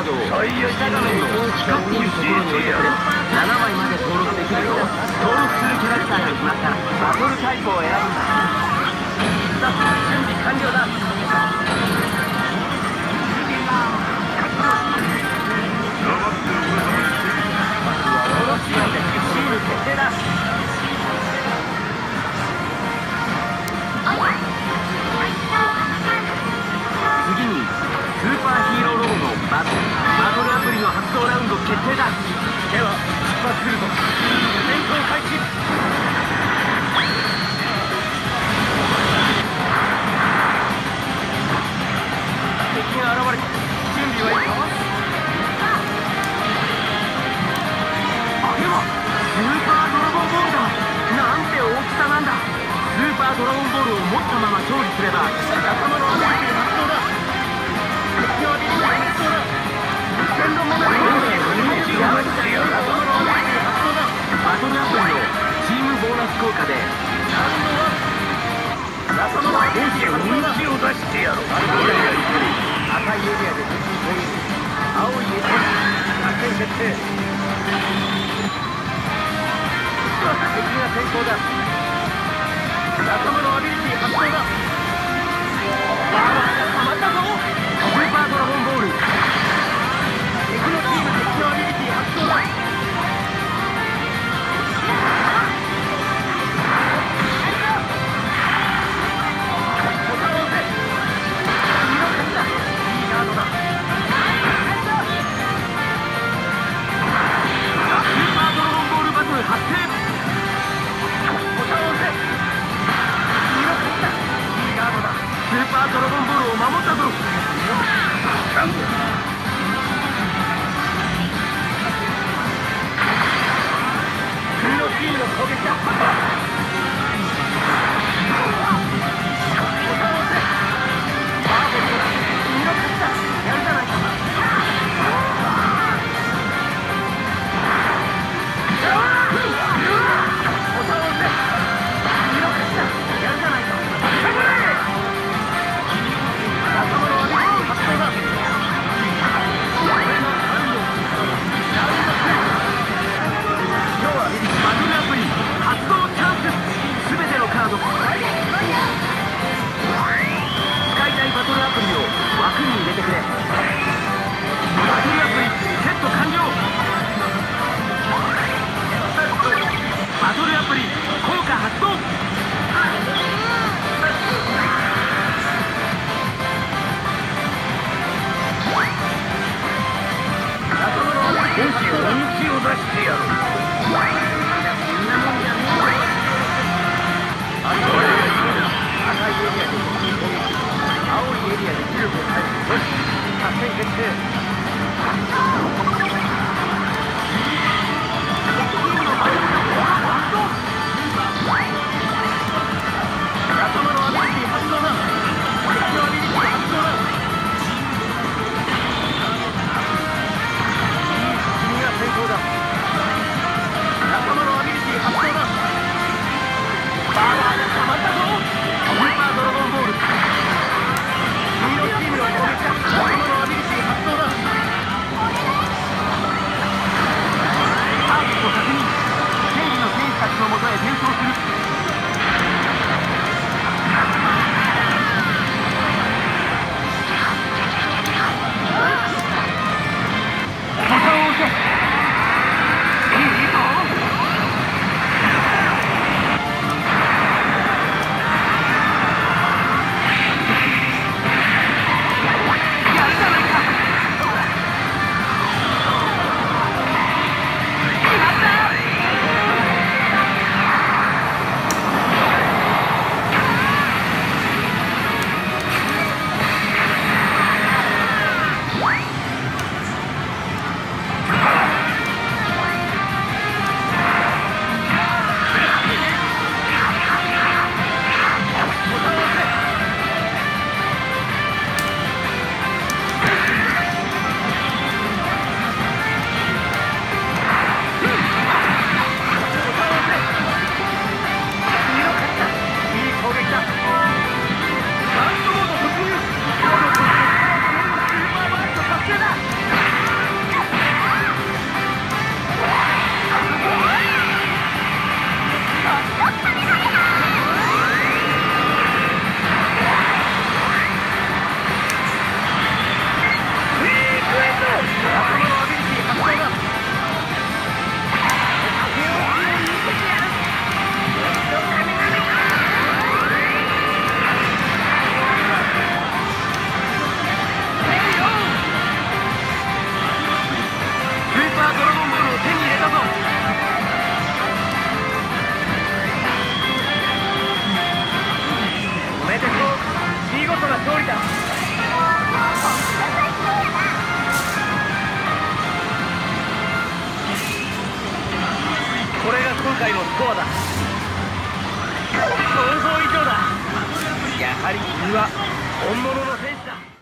ドを下画面の光っているところに置いてくれ。7枚まで登録できるよ。登録するキャラクターが決まったらバトルタイプを選ぶんだ。さあ準備完了だ。オロチオンでチーム決定だ。次にスーパーヒーローロボのバトルアプリの発動ラウンド決定だ。では出発するぞ。戦闘開始。敵が現れた。準備はいいか。あれはスーパードラゴンボールだ。なんて大きさなんだ。スーパードラゴンボールを持ったまま勝利すれば仲間のアタック発動だ。敵のアビリティ発動だ。実戦のモメントバトルアプリのチームボーナス効果で仲間の兵士を出してやろう。赤いエリアで敵に攻撃。青いエリア作戦決定。敵が先行だ。仲間のアビリティ発動だ。パワーがたまったぞ。スーパードラゴンボール。敵のチーム敵のアビリティ発動だ。発生。ボタンを押せ。いいガードだ。スーパードラゴンボールを守ったぞ。君のチームの攻撃だ。ボタンを押せ。パーフェクトだ。君の勝ちだ。やるじゃないか。バトルアプリ発動だ。 だ。想像以上だ。やはり君は本物の戦士だ。